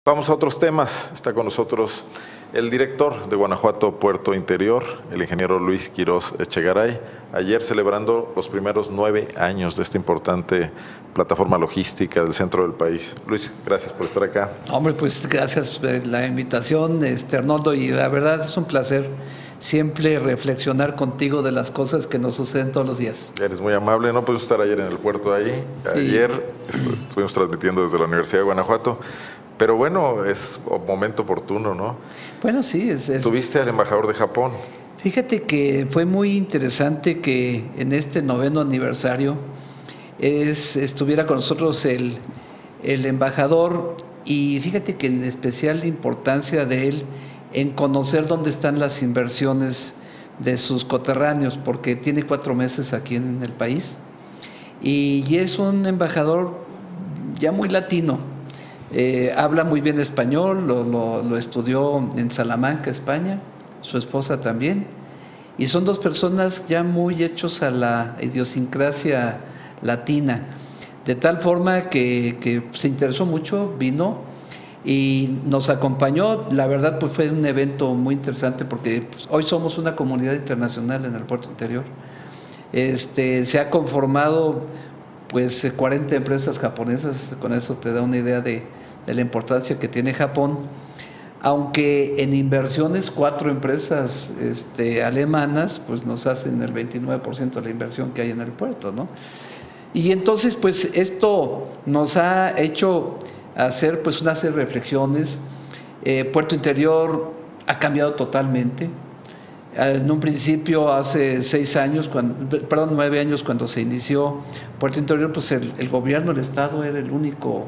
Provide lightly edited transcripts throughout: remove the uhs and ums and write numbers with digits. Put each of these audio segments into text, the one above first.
Vamos a otros temas. Está con nosotros el director de Guanajuato Puerto Interior, el ingeniero Luis Quirós Echegaray, ayer celebrando los primeros 9 años de esta importante plataforma logística del centro del país. Luis, gracias por estar acá. Hombre, pues gracias por la invitación, Arnoldo, y la verdad es un placer siempre reflexionar contigo de las cosas que nos suceden todos los días. Eres muy amable, no pude estar ayer en el puerto ahí. Sí. Ayer estuvimos transmitiendo desde la Universidad de Guanajuato. Pero bueno, es un momento oportuno, ¿no? Bueno, sí. Tuviste al embajador de Japón. Fíjate que fue muy interesante que en este 9º aniversario estuviera con nosotros el embajador, y fíjate que en especial la importancia de él en conocer dónde están las inversiones de sus coterráneos, porque tiene 4 meses aquí en el país y es un embajador ya muy latino. Habla muy bien español, lo estudió en Salamanca, España, su esposa también, y son 2 personas ya muy hechos a la idiosincrasia latina, de tal forma que se interesó mucho, vino y nos acompañó. La verdad, pues fue un evento muy interesante porque hoy somos una comunidad internacional en el Puerto Interior. Se ha conformado pues 40 empresas japonesas. Con eso te da una idea de la importancia que tiene Japón, aunque en inversiones 4 empresas alemanas pues nos hacen el 29% de la inversión que hay en el puerto, ¿no? Y entonces pues esto nos ha hecho hacer pues una serie de reflexiones. Puerto Interior ha cambiado totalmente. En un principio, hace 9 años, cuando se inició Puerto Interior, pues el gobierno, el Estado era el único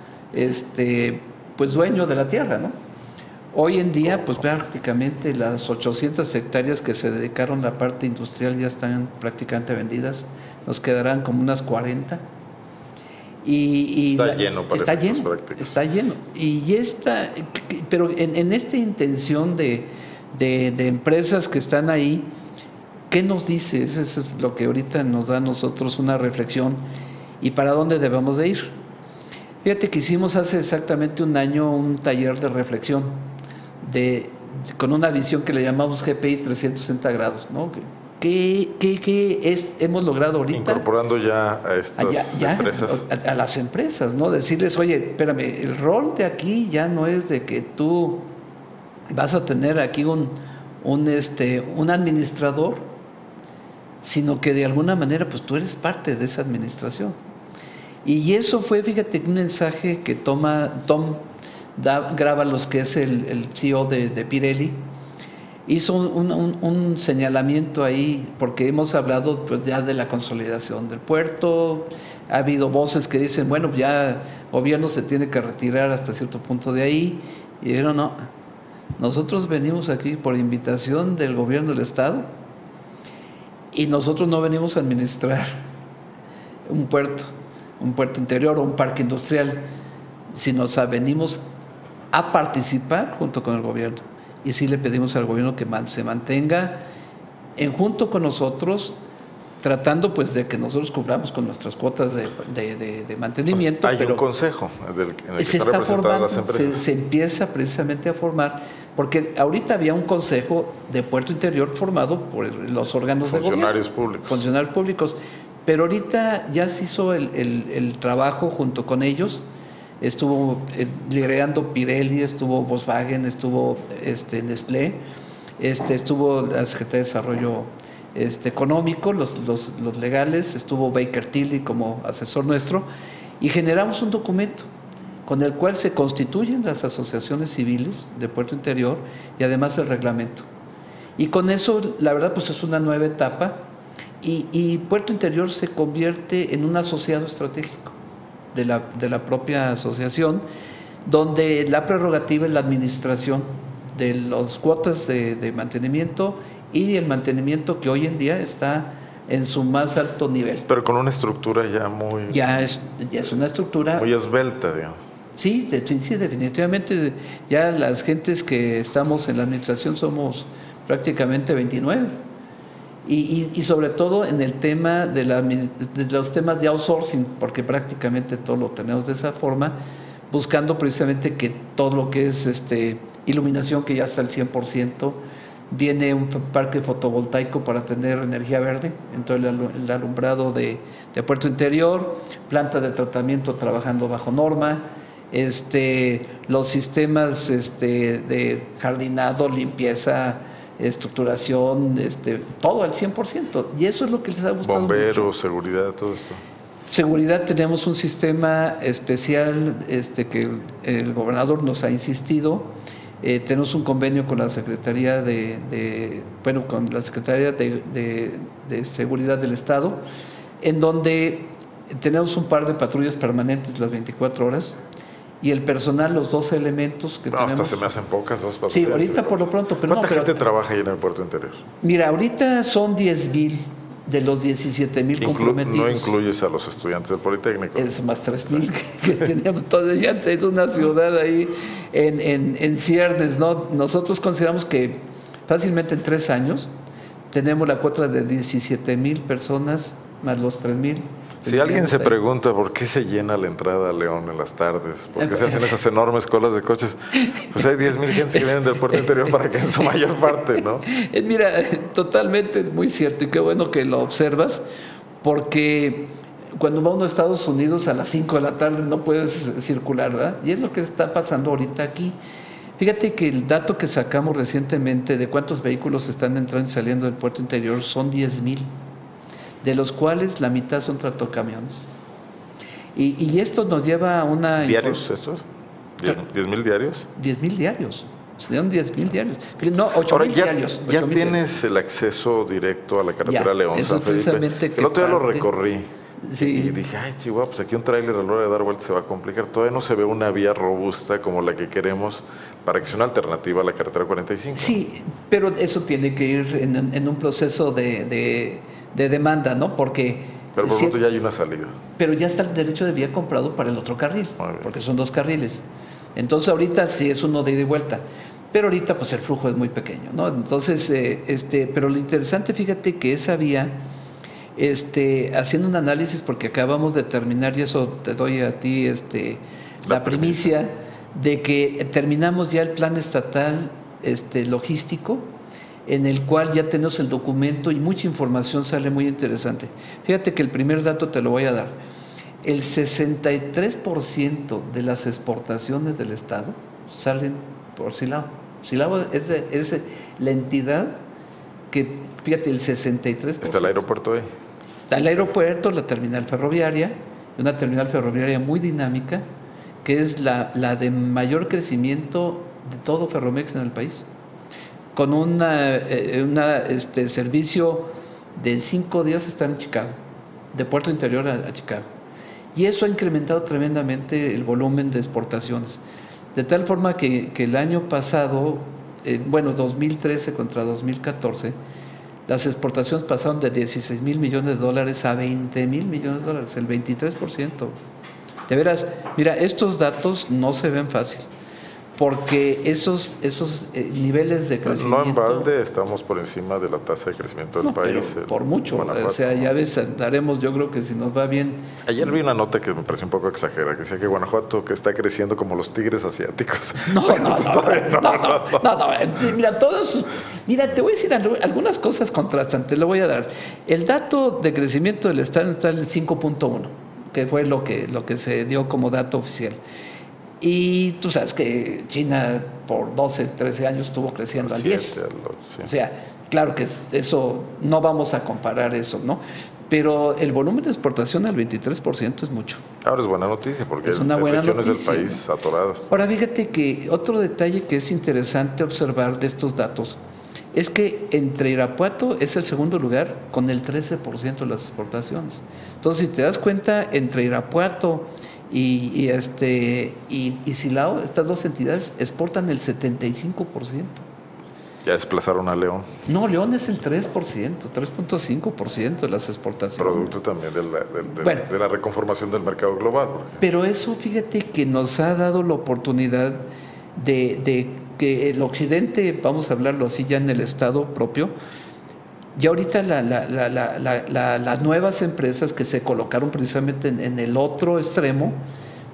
pues dueño de la tierra, ¿no? Hoy en día, pues prácticamente las 800 hectáreas que se dedicaron a la parte industrial ya están prácticamente vendidas. Nos quedarán como unas 40. Está lleno para efectos prácticos. Está lleno. Pero en esta intención de empresas que están ahí, ¿qué nos dice? Eso es lo que ahorita nos da a nosotros una reflexión y para dónde debemos de ir. Fíjate que hicimos hace exactamente un año un taller de reflexión con una visión que le llamamos GPI 360 grados, ¿no? ¿Qué hemos logrado ahorita? Incorporando ya a estas empresas. A las empresas, ¿no? Decirles, oye, espérame, el rol de aquí ya no es de que tú vas a tener aquí un administrador, sino que de alguna manera pues tú eres parte de esa administración. Y eso fue, fíjate, un mensaje que Tom Grábalos, que es el CEO de Pirelli, hizo un señalamiento ahí, porque hemos hablado pues ya de la consolidación del puerto. Ha habido voces que dicen, bueno, ya el gobierno se tiene que retirar hasta cierto punto de ahí, y dijeron, no, nosotros venimos aquí por invitación del gobierno del Estado, y nosotros no venimos a administrar un puerto interior o un parque industrial, sino venimos a participar junto con el gobierno. Y sí le pedimos al gobierno que se mantenga junto con nosotros, tratando pues de que nosotros cubramos con nuestras cuotas de mantenimiento. Hay un consejo en el que se está formando, las empresas. Se empieza precisamente a formar, porque ahorita había un consejo de Puerto Interior formado por los órganos de gobierno. Funcionarios públicos. Pero ahorita ya se hizo el trabajo junto con ellos. Estuvo liderando Pirelli, estuvo Volkswagen, estuvo Nestlé, estuvo la Secretaría de Desarrollo Económico, los legales, estuvo Baker Tilly como asesor nuestro, y generamos un documento con el cual se constituyen las asociaciones civiles de Puerto Interior y además el reglamento. Y con eso, la verdad, pues es una nueva etapa, y Puerto Interior se convierte en un asociado estratégico de la propia asociación, donde la prerrogativa es la administración de las cuotas de mantenimiento y el mantenimiento, que hoy en día está en su más alto nivel. Pero con una estructura ya muy... Ya es una estructura... muy esbelta, digamos. Sí, definitivamente. Ya las gentes que estamos en la administración somos prácticamente 29. Y sobre todo en el tema de los temas de outsourcing, porque prácticamente todo lo tenemos de esa forma, buscando precisamente que todo lo que es iluminación, que ya está al 100%, viene un parque fotovoltaico para tener energía verde en todo el alumbrado de Puerto Interior, planta de tratamiento trabajando bajo norma, los sistemas de jardinado, limpieza, estructuración, todo al 100%. Y eso es lo que les ha gustado bomberos, mucho. seguridad, todo esto. Seguridad, tenemos un sistema especial que el gobernador nos ha insistido. Tenemos un convenio con la Secretaría con la Secretaría de Seguridad del Estado, en donde tenemos un par de patrullas permanentes las 24 horas y el personal, los 12 elementos que tenemos. Hasta se me hacen pocas, 2 patrullas. Sí, ahorita por lo pronto. Pero ¿Cuánta gente trabaja ahí en el Puerto Interior? Mira, ahorita son 10,000 de los 17,000 comprometidos. No incluyes a los estudiantes del Politécnico. Es más 3,000 que tenemos. Entonces ya es una ciudad ahí en ciernes, ¿no? Nosotros consideramos que fácilmente en 3 años tenemos la cuota de 17,000 personas más los 3,000. Si alguien se pregunta por qué se llena la entrada a León en las tardes, por qué se hacen esas enormes colas de coches, pues hay 10,000 gentes que vienen del Puerto Interior para que en su mayor parte, ¿no? Mira, totalmente es muy cierto y qué bueno que lo observas, porque cuando va uno a Estados Unidos a las 5 de la tarde no puedes circular, ¿verdad? Y es lo que está pasando ahorita aquí. Fíjate que el dato que sacamos recientemente de cuántos vehículos están entrando y saliendo del Puerto Interior son 10,000. De los cuales la mitad son tractocamiones. Y esto nos lleva a una... ¿Diarios estos? ¿10,000 diarios? 10,000 diarios. Serían 10,000 diarios. No, 8,000 diarios. Ya tienes el acceso directo a la carretera León San Felipe. El otro día lo recorrí. Sí. Y dije, ay, Chihuahua, pues aquí un tráiler a la hora de dar vueltas se va a complicar. Todavía no se ve una vía robusta como la que queremos para que sea una alternativa a la carretera 45. Sí, pero eso tiene que ir en un proceso de demanda, ¿no? Porque... Pero por lo tanto ya hay una salida. Pero ya está el derecho de vía comprado para el otro carril, porque son 2 carriles. Entonces ahorita sí es uno de ida y vuelta, pero ahorita pues el flujo es muy pequeño, ¿no? Entonces, pero lo interesante, fíjate que esa vía, haciendo un análisis, porque acabamos de terminar, y eso te doy a ti la primicia, de que terminamos ya el plan estatal logístico, en el cual ya tenemos el documento y mucha información sale muy interesante. Fíjate que el primer dato te lo voy a dar. El 63% de las exportaciones del Estado salen por Silao. Silao es la entidad que, fíjate, el 63%. ¿Está el aeropuerto ahí? Está el aeropuerto, la terminal ferroviaria, una terminal ferroviaria muy dinámica, que es la de mayor crecimiento de todo Ferromex en el país, con un servicio de 5 días estar en Chicago, de Puerto Interior a Chicago. Y eso ha incrementado tremendamente el volumen de exportaciones. De tal forma que el año pasado, 2013 contra 2014, las exportaciones pasaron de 16,000 millones de dólares a 20,000 millones de dólares, el 23%. De veras, mira, estos datos no se ven fácil, porque esos niveles de crecimiento... No en balde estamos por encima de la tasa de crecimiento del país. Por mucho, Guanajuato, o sea, ya ves, andaremos, yo creo que si nos va bien... Ayer vi una nota que me pareció un poco exagerada, que decía que Guanajuato que está creciendo como los tigres asiáticos. No, mira, mira, te voy a decir algunas cosas contrastantes, le voy a dar. El dato de crecimiento del Estado está en el 5.1, que fue lo que se dio como dato oficial. Y tú sabes que China por 12, 13 años estuvo creciendo al 10. Sí. O sea, claro que eso, no vamos a comparar eso, ¿no? Pero el volumen de exportación al 23% es mucho. Ahora es buena noticia porque es una buena regiones noticia del país atoradas. Ahora, fíjate que otro detalle que es interesante observar de estos datos es que entre Irapuato es el segundo lugar con el 13% de las exportaciones. Entonces, si te das cuenta, entre Irapuato y Silao, estas 2 entidades exportan el 75%. Ya desplazaron a León. No, León es el 3%, 3.5% de las exportaciones. Producto también de la reconformación del mercado global. Pero eso, fíjate que nos ha dado la oportunidad de que el occidente, vamos a hablarlo así ya en el estado propio, ya ahorita las nuevas empresas que se colocaron precisamente en el otro extremo,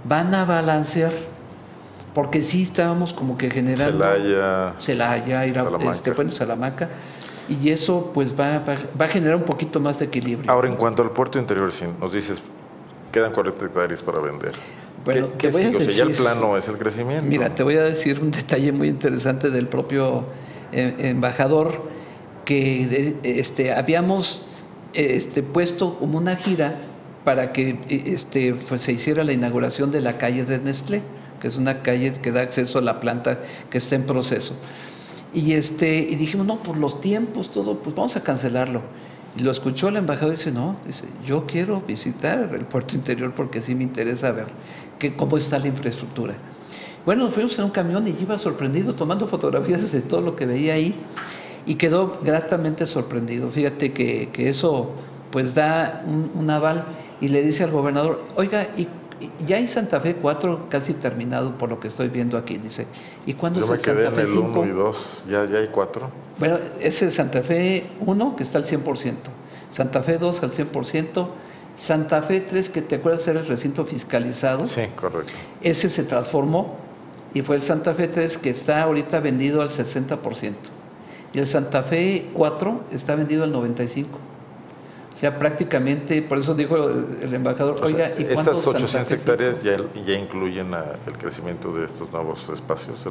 van a balancear, porque sí estábamos como que generando Celaya, Salamanca, y eso pues va a generar un poquito más de equilibrio. Ahora, en cuanto al puerto interior, si nos dices, quedan 40 hectáreas para vender. Bueno, ¿Qué te voy a sigue? decir, O sea, ya el plano es el crecimiento. Mira, te voy a decir un detalle muy interesante del propio embajador, que habíamos puesto como una gira para que pues, se hiciera la inauguración de la calle de Nestlé, que es una calle que da acceso a la planta que está en proceso. Y dijimos, no, por los tiempos, todo, pues vamos a cancelarlo. Y lo escuchó el embajador y dice, no, yo quiero visitar el puerto interior porque sí me interesa ver cómo está la infraestructura. Bueno, nos fuimos en un camión y iba sorprendido tomando fotografías de todo lo que veía ahí y quedó gratamente sorprendido. Fíjate que eso pues da un aval y le dice al gobernador, oiga, y ya hay Santa Fe 4 casi terminado por lo que estoy viendo aquí. Dice, ¿y cuándo es el Santa Fe 5? Yo me quedé en el 1 y 2, ya hay 4. Bueno, ese es Santa Fe 1 que está al 100%, Santa Fe 2 al 100%, Santa Fe 3 que te acuerdas era el recinto fiscalizado. Sí, correcto. Ese se transformó y fue el Santa Fe 3 que está ahorita vendido al 60%. Y el Santa Fe 4 está vendido al 95%. O sea, prácticamente, por eso dijo el embajador, oiga, ¿y cuántos estas 800 hectáreas ya incluyen el crecimiento de estos nuevos espacios?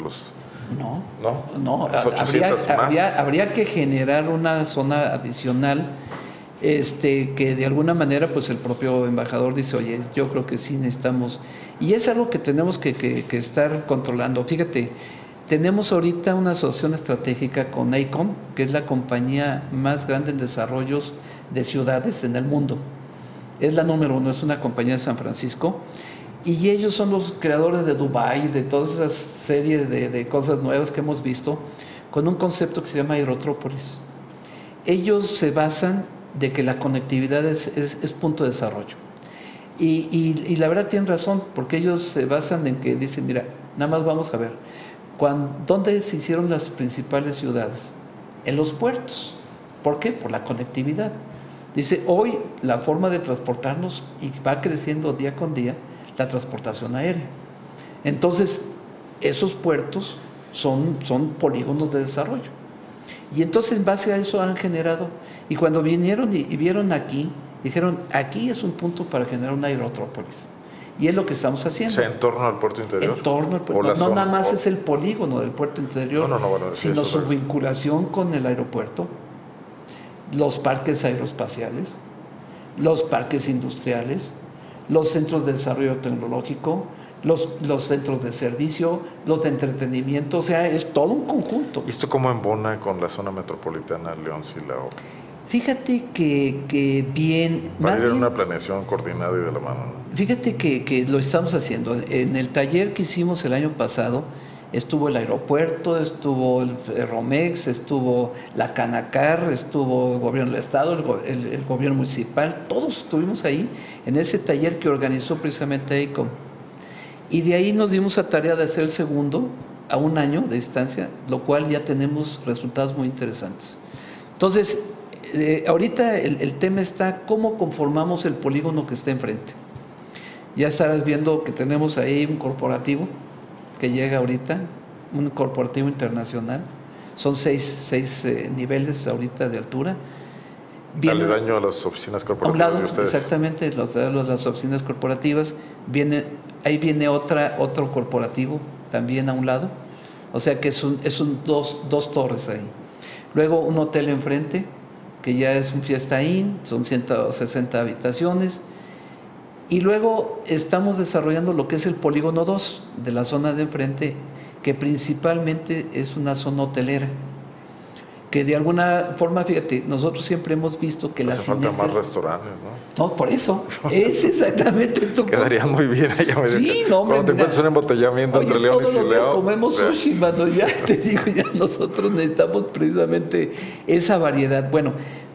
No, habría que generar una zona adicional que de alguna manera pues el propio embajador dice, oye, yo creo que sí necesitamos, y es algo que tenemos que estar controlando. Fíjate, tenemos ahorita una asociación estratégica con AECOM, que es la compañía más grande en desarrollos de ciudades en el mundo. Es la número 1, es una compañía de San Francisco, y ellos son los creadores de Dubái, de todas esas series de cosas nuevas que hemos visto, con un concepto que se llama Aerotrópolis. Ellos se basan de que la conectividad es punto de desarrollo. Y la verdad tienen razón, porque ellos se basan en que dicen, mira, nada más vamos a ver, ¿dónde se hicieron las principales ciudades? En los puertos. ¿Por qué? Por la conectividad. Dice, hoy la forma de transportarnos, y va creciendo día con día, la transportación aérea. Entonces, esos puertos son polígonos de desarrollo. Y entonces, en base a eso han generado, y cuando vinieron y vieron aquí, dijeron, aquí es un punto para generar una aerotrópolis. Y es lo que estamos haciendo. O sea, en torno al puerto interior. En torno al puerto. No nada más es el polígono del puerto interior, sino su vinculación con el aeropuerto, los parques aeroespaciales, los parques industriales, los centros de desarrollo tecnológico, los centros de servicio, los de entretenimiento, o sea, es todo un conjunto. ¿Y esto cómo embona con la zona metropolitana León-Silao? Fíjate que bien... Va a ir una planeación coordinada y de la mano, ¿no? Fíjate que lo estamos haciendo. En el taller que hicimos el año pasado, estuvo el aeropuerto, estuvo el Ferromex, estuvo la Canacar, estuvo el gobierno del estado, el gobierno municipal, todos estuvimos ahí en ese taller que organizó precisamente AECOM. Y de ahí nos dimos a tarea de hacer el segundo a 1 año de distancia, lo cual ya tenemos resultados muy interesantes. Entonces, ahorita el tema está cómo conformamos el polígono que está enfrente. Ya estarás viendo que tenemos ahí un corporativo que llega ahorita, un corporativo internacional. Son 6 niveles ahorita de altura. Aledaño a las oficinas corporativas de ustedes. Exactamente, las oficinas corporativas. Ahí viene otro corporativo también a un lado. O sea que son dos torres ahí. Luego un hotel enfrente, que ya es un Fiesta Inn, son 160 habitaciones. Y luego estamos desarrollando lo que es el polígono 2 de la zona de enfrente, que principalmente es una zona hotelera. Que de alguna forma, fíjate, nosotros siempre hemos visto que las sinergias... faltan más restaurantes, ¿no? No, por eso. Es exactamente esto. Quedaría muy bien. Sí, no, hombre. Cuando te encuentras un embotellamiento entre León y Silao... Todos los días comemos sushi, mano. Ya te digo, ya nosotros necesitamos precisamente esa variedad. Bueno,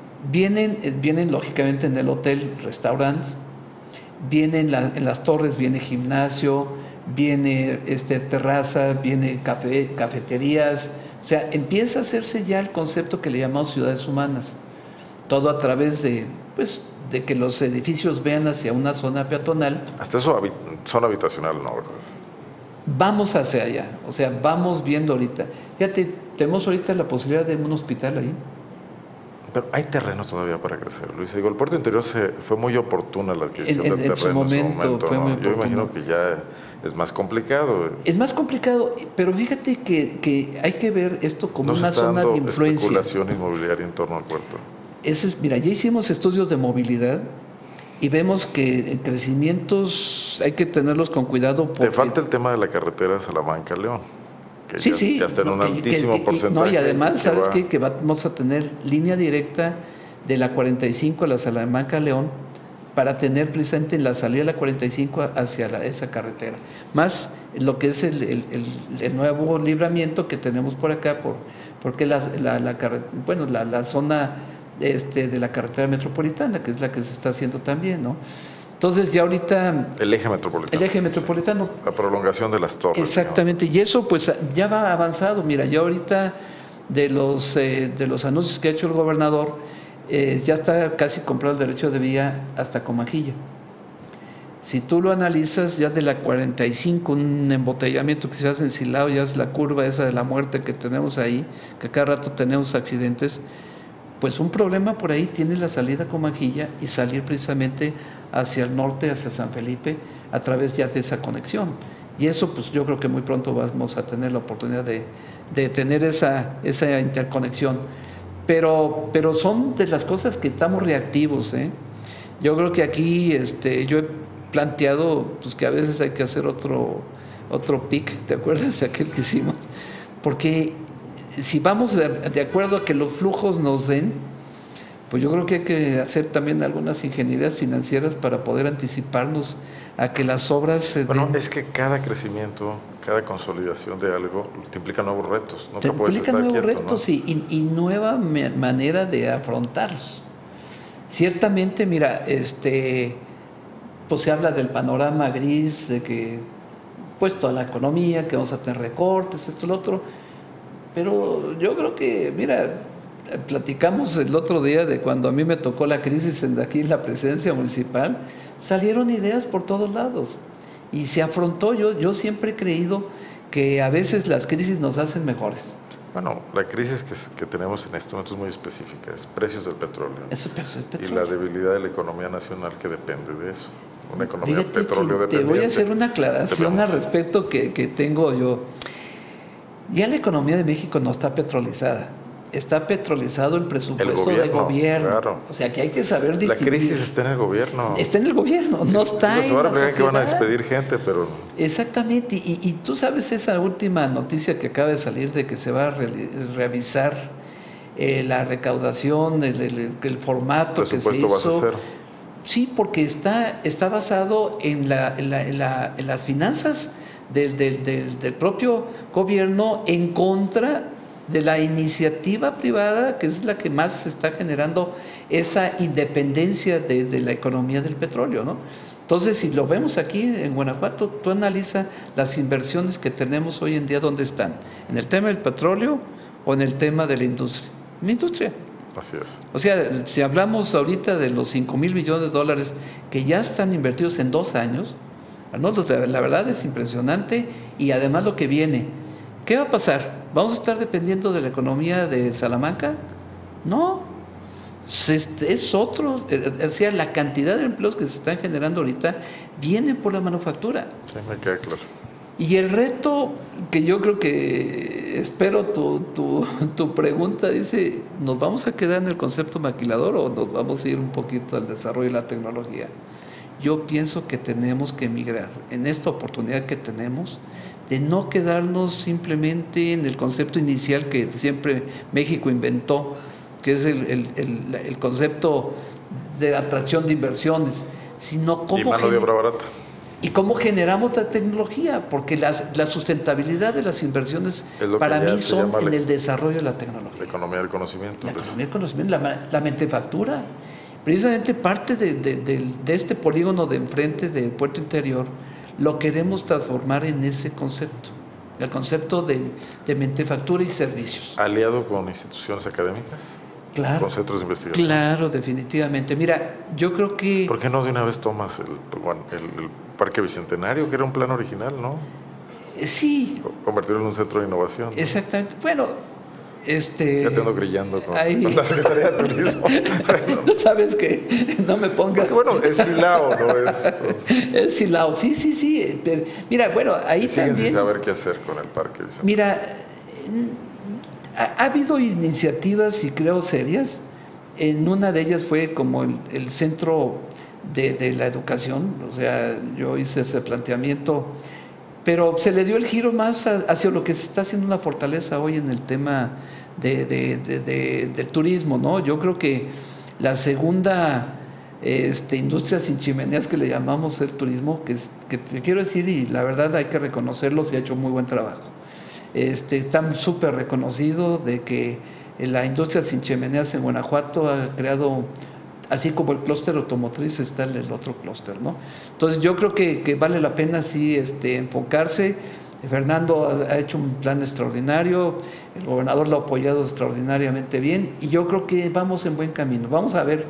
vienen lógicamente en el hotel restaurantes, vienen en las torres, viene gimnasio, viene terraza, viene cafeterías. O sea, empieza a hacerse ya el concepto que le llamamos ciudades humanas. Todo a través de pues, de que los edificios vean hacia una zona peatonal. Hasta eso, zona habitacional, ¿no? ¿Verdad? Vamos hacia allá, o sea, vamos viendo ahorita. Fíjate, tenemos ahorita la posibilidad de un hospital ahí. Pero hay terreno todavía para crecer, Luis. Digo, el puerto interior fue muy oportuna la adquisición del terreno en su momento. Fue muy Yo imagino que ya es más complicado. Es más complicado, pero fíjate que hay que ver esto como una zona de influencia. Especulación inmobiliaria en torno al puerto. Mira, ya hicimos estudios de movilidad y vemos que en crecimientos hay que tenerlos con cuidado. Te falta el tema de la carretera Salamanca-León. Sí. Ya está en un altísimo porcentaje. Y además, ¿sabes qué? Que vamos a tener línea directa de la 45 a la Salamanca-León para tener precisamente en la salida de la 45 hacia esa carretera. Más lo que es el nuevo libramiento que tenemos por acá, porque la zona de la carretera metropolitana, que es la que se está haciendo también, ¿no? Entonces ya ahorita... El eje metropolitano. El eje metropolitano. Sí. La prolongación de las torres. Exactamente, ¿no? Y eso pues ya va avanzado. Mira, ya ahorita de los anuncios que ha hecho el gobernador, ya está casi comprado el derecho de vía hasta Comajilla. Si tú lo analizas, ya de la 45, un embotellamiento que se hace en Silao, ya es la curva esa de la muerte que tenemos ahí, que cada rato tenemos accidentes, pues un problema por ahí tiene la salida a Comajilla y salir precisamente hacia el norte, hacia San Felipe, a través ya de esa conexión. Y eso pues yo creo que muy pronto vamos a tener la oportunidad de tener esa interconexión. Pero son de las cosas que estamos reactivos, ¿eh? Yo creo que aquí yo he planteado pues que a veces hay que hacer otro PIC, ¿te acuerdas de aquel que hicimos? Porque si vamos de acuerdo a que los flujos nos den, pues yo creo que hay que hacer también algunas ingenierías financieras para poder anticiparnos a que las obras se den. Es que cada crecimiento, cada consolidación de algo te implica nuevos retos. Te implica nuevos retos, ¿no? y nueva manera de afrontarlos. Ciertamente, mira, pues se habla del panorama gris, de que pues toda la economía, que vamos a tener recortes, esto, lo otro, pero yo creo que, mira, platicamos el otro día de cuando a mí me tocó la crisis aquí en la presidencia municipal, salieron ideas por todos lados y se afrontó. Yo siempre he creído que a veces las crisis nos hacen mejores. Bueno, la crisis que tenemos en este momento es muy específica, es precios del petróleo. Eso, precios del petróleo. Y la debilidad de la economía nacional que depende de eso. Una economía petróleo dependiente. Te voy a hacer una aclaración al respecto que tengo yo. Ya la economía de México no está petrolizada. Está petrolizado el presupuesto del gobierno. Claro. O sea que hay que saber distinguir. La crisis está en el gobierno. Está en el gobierno, no está en la sociedad. Que van a despedir gente, pero... Exactamente. Y tú sabes esa última noticia que acaba de salir de que se va a revisar la recaudación, el formato que se hizo. Base cero. Sí, porque está basado en las finanzas del propio gobierno en contra de la iniciativa privada, que es la que más está generando esa independencia de la economía del petróleo, ¿no? Entonces, si lo vemos aquí en Guanajuato, tú analiza las inversiones que tenemos hoy en día, ¿dónde están? ¿En el tema del petróleo o en el tema de la industria? En la industria. Así es. O sea, si hablamos ahorita de los 5,000 millones de dólares que ya están invertidos en 2 años, ¿no? La verdad es impresionante. Y además lo que viene, ¿qué va a pasar? ¿Vamos a estar dependiendo de la economía de Salamanca? No, es otro. O sea, la cantidad de empleos que se están generando ahorita vienen por la manufactura. Sí, me queda claro. Y el reto que yo creo que espero tu pregunta dice, ¿nos vamos a quedar en el concepto maquilador o nos vamos a ir un poquito al desarrollo de la tecnología? Yo pienso que tenemos que migrar en esta oportunidad que tenemos de no quedarnos simplemente en el concepto inicial que siempre México inventó, que es el concepto de atracción de inversiones, sino cómo... Y mano de obra barata. Y cómo generamos la tecnología, porque la sustentabilidad de las inversiones para mí son en el desarrollo de la tecnología. La economía del conocimiento. La economía del conocimiento, la mentefactura. Precisamente parte de este polígono de enfrente del puerto interior lo queremos transformar en ese concepto, el concepto de mentefactura y servicios. ¿Aliado con instituciones académicas? Claro. Con centros de investigación. Claro, definitivamente. Mira, yo creo que... ¿Por qué no de una vez tomas el Parque Bicentenario, que era un plan original, ¿no? Sí. Convertirlo en un centro de innovación. Exactamente. Bueno, ya te ando grillando con la Secretaría de Turismo. No sabes que no me pongas. Porque, bueno, es Silao, ¿no? Es Silao, sí. Pero, mira, bueno, ahí siguen también... sin saber qué hacer con el Parque Bicentenario. Mira, ha habido iniciativas, y creo serias. En una de ellas fue como el centro de la educación, o sea, yo hice ese planteamiento, pero se le dio el giro más hacia lo que se está haciendo una fortaleza hoy en el tema del turismo, ¿no? Yo creo que la segunda industria sin chimeneas que le llamamos el turismo, que te quiero decir, y la verdad hay que reconocerlo, se ha hecho muy buen trabajo. Está súper reconocido de que la industria sin chimeneas en Guanajuato ha creado, así como el clúster automotriz, está el otro clúster, ¿no? Entonces yo creo que vale la pena sí enfocarse. Fernando ha hecho un plan extraordinario, el gobernador lo ha apoyado extraordinariamente bien, y yo creo que vamos en buen camino. Vamos a ver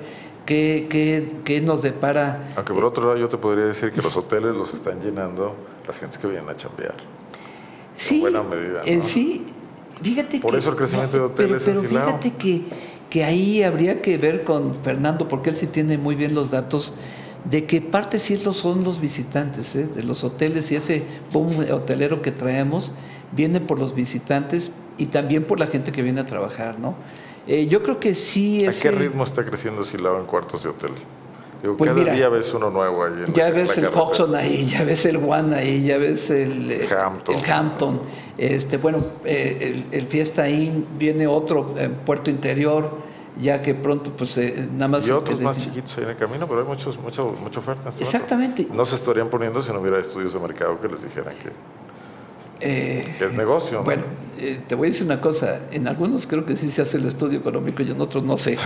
qué nos depara. Aunque por otro lado yo te podría decir que los hoteles los están llenando las gentes que vienen a chambear. Sí, en buena medida, ¿no? Sí, fíjate por eso el crecimiento de hoteles pero en Silao. fíjate que ahí habría que ver con Fernando, porque él sí tiene muy bien los datos, de que parte sí son los visitantes, de los hoteles, y ese boom hotelero que traemos viene por los visitantes y también por la gente que viene a trabajar, ¿no? Yo creo que sí... ¿A qué ritmo está creciendo Silao en cuartos de hotel? Digo, pues cada mira, día ves uno nuevo ahí. Ya ves el Hudson ahí, ya ves el One ahí, ya ves el Hampton. Bueno, el Fiesta Inn, viene otro en Puerto Interior, ya que pronto pues nada más... Y otros más chiquitos ahí en el camino, pero hay mucha oferta. Exactamente. No se estarían poniendo si no hubiera estudios de mercado que les dijeran que es negocio, ¿no? Bueno, te voy a decir una cosa, en algunos creo que sí se hace el estudio económico y en otros no sé.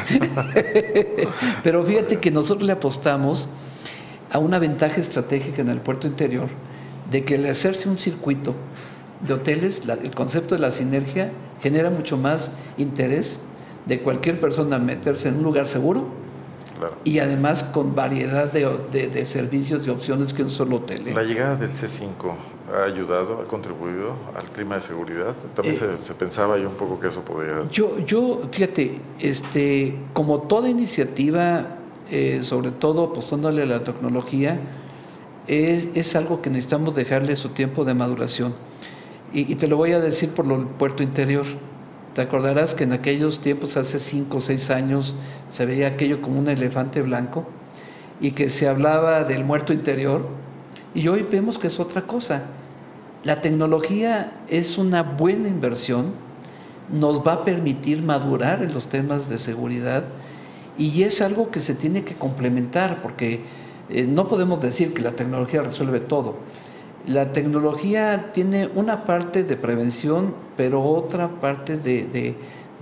Pero fíjate que nosotros le apostamos a una ventaja estratégica en el puerto interior, de que al hacerse un circuito de hoteles, el concepto de la sinergia genera mucho más interés de cualquier persona meterse en un lugar seguro. Claro. Y además con variedad de servicios y opciones que un solo hotel. La llegada del C5 ha ayudado, ha contribuido al clima de seguridad. También se pensaba yo un poco que eso podía... Yo fíjate, como toda iniciativa, sobre todo apostándole a la tecnología, es algo que necesitamos dejarle su tiempo de maduración. Y te lo voy a decir por el puerto interior. Te acordarás que en aquellos tiempos, hace 5 o 6 años, se veía aquello como un elefante blanco y que se hablaba del muerto interior, y hoy vemos que es otra cosa. La tecnología es una buena inversión, nos va a permitir madurar en los temas de seguridad, y es algo que se tiene que complementar, porque no podemos decir que la tecnología resuelve todo. La tecnología tiene una parte de prevención, pero otra parte de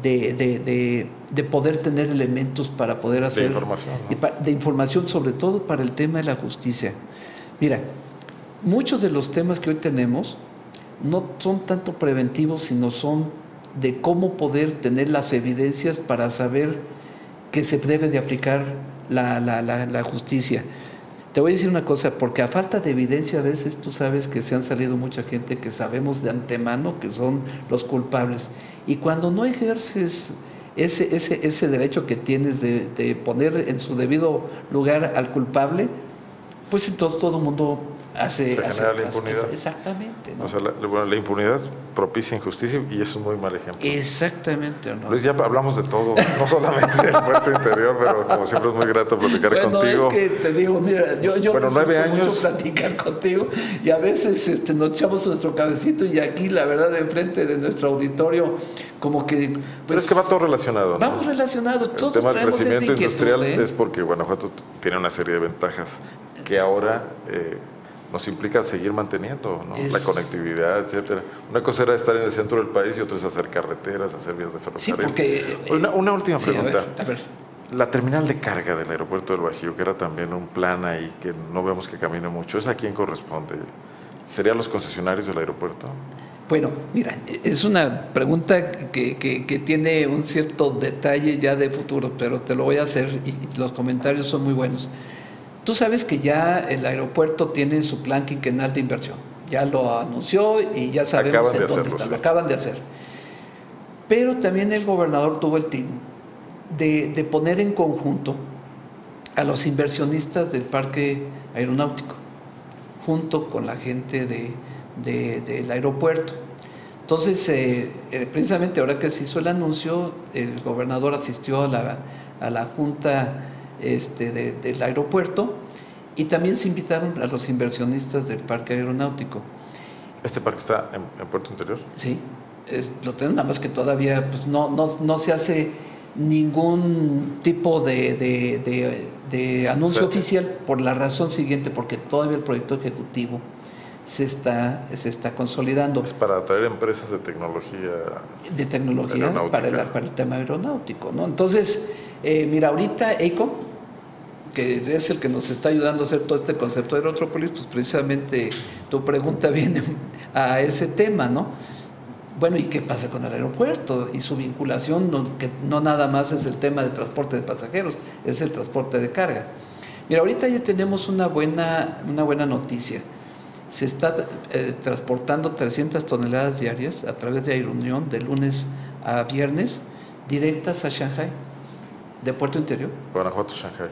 poder tener elementos para poder hacer... De información, ¿no? De información, sobre todo para el tema de la justicia. Mira, muchos de los temas que hoy tenemos no son tanto preventivos, sino son de cómo poder tener las evidencias para saber que se debe de aplicar la justicia. Te voy a decir una cosa, porque a falta de evidencia a veces tú sabes que se han salido mucha gente que sabemos de antemano que son los culpables. Y cuando no ejerces ese derecho que tienes de poner en su debido lugar al culpable, pues entonces todo el mundo se genera la impunidad. Exactamente, ¿no? O sea, la impunidad propicia injusticia, y es un muy mal ejemplo. Exactamente, ¿no? Luis, ya hablamos de todo, no solamente del puerto interior, pero como siempre es muy grato platicar contigo. Es que te digo, mira, yo bueno, 9 años mucho platicar contigo, y a veces nos echamos nuestro cabecito, y aquí la verdad enfrente de nuestro auditorio como que... Pues, pero es que va todo relacionado, ¿no? Vamos relacionados, todos el tema del traemos crecimiento esa inquietud, industrial es porque Guanajuato tiene una serie de ventajas que ahora nos implica seguir manteniendo, ¿no? La conectividad, etcétera. Una cosa era estar en el centro del país y otra es hacer carreteras, hacer vías de ferrocarril. Sí, porque... Una última pregunta. A ver. La terminal de carga del aeropuerto del Bajío, que era también un plan ahí que no vemos que camine mucho, ¿es a quién corresponde? ¿Serían los concesionarios del aeropuerto? Bueno, mira, es una pregunta que tiene un cierto detalle ya de futuro, pero te lo voy a hacer y los comentarios son muy buenos. Tú sabes que ya el aeropuerto tiene su plan quinquenal de inversión. Ya lo anunció y ya sabemos en dónde está. Lo acaban de hacer. Pero también el gobernador tuvo el tino de poner en conjunto a los inversionistas del parque aeronáutico, junto con la gente del aeropuerto. Entonces, precisamente ahora que se hizo el anuncio, el gobernador asistió a la junta del aeropuerto y también se invitaron a los inversionistas del parque aeronáutico. ¿Este parque está en Puerto Interior? Sí, lo tengo, nada más que todavía pues, no se hace ningún tipo de anuncio oficial por la razón siguiente, porque todavía el proyecto ejecutivo se está consolidando. Es para atraer empresas de tecnología. De tecnología para el tema aeronáutico, ¿no? Entonces, mira, ahorita EICO, que es el que nos está ayudando a hacer todo este concepto de Aerótropolis, pues precisamente tu pregunta viene a ese tema, ¿no? Bueno, ¿y qué pasa con el aeropuerto? Y su vinculación, que no nada más es el tema de transporte de pasajeros, es el transporte de carga. Mira, ahorita ya tenemos una buena noticia. Se está transportando 300 toneladas diarias a través de Aerounión de lunes a viernes, directas a Shanghái, de Puerto Interior. Guanajuato, Shanghái.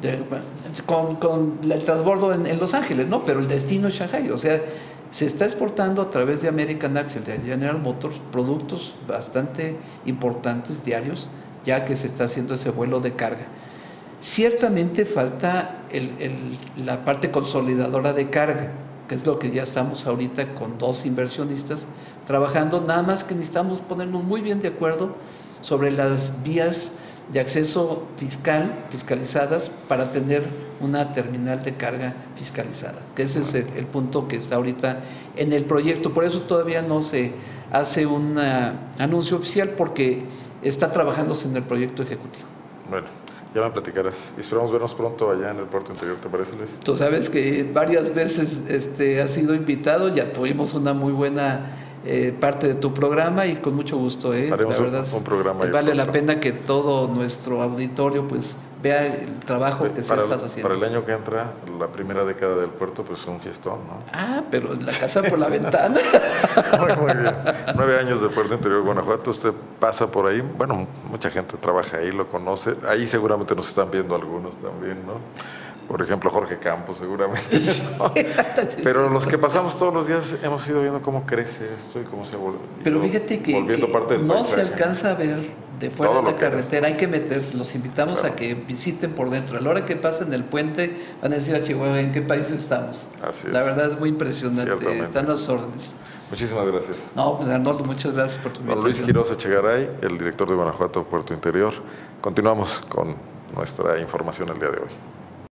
Con el transbordo en Los Ángeles, ¿no? Pero el destino es Shanghái, o sea, se está exportando a través de American Axle, de General Motors, productos bastante importantes diarios, ya que se está haciendo ese vuelo de carga. Ciertamente falta la parte consolidadora de carga, que es lo que ya estamos ahorita con 2 inversionistas trabajando, nada más que necesitamos ponernos muy bien de acuerdo sobre las vías de acceso fiscalizadas para tener una terminal de carga fiscalizada, que ese es el punto que está ahorita en el proyecto. Por eso todavía no se hace un anuncio oficial, porque está trabajándose en el proyecto ejecutivo. Bueno, ya me platicarás. Esperamos vernos pronto allá en el Puerto Interior, ¿te parece, Luis? Tú sabes que varias veces has sido invitado, ya tuvimos una muy buena parte de tu programa y con mucho gusto. Haremos la verdad, un programa. Vale la pena que todo nuestro auditorio pues vea el trabajo que se está haciendo. Para el año que entra, la primera década del puerto, pues un fiestón, ¿no? Ah, pero la casa por la ventana. Muy bien. 9 años de Puerto Interior, Guanajuato. Usted pasa por ahí. Bueno, mucha gente trabaja ahí, lo conoce. Ahí seguramente nos están viendo algunos también, ¿no? Por ejemplo, Jorge Campos, seguramente. ¿No? Pero los que pasamos todos los días hemos ido viendo cómo crece esto y cómo se vuelve. Pero fíjate que parte del no paisaje. se alcanza a ver de fuera de la carretera, hay que meterse. Los invitamos a que visiten por dentro. A la hora que pasen el puente, van a decir a Chihuahua, ¿en qué país estamos? Así es. La verdad es muy impresionante. Están las órdenes. Muchísimas gracias. No, pues Arnoldo, muchas gracias por tu invitación. Luis Quiroz Echegaray, el director de Guanajuato Puerto Interior. Continuamos con nuestra información el día de hoy.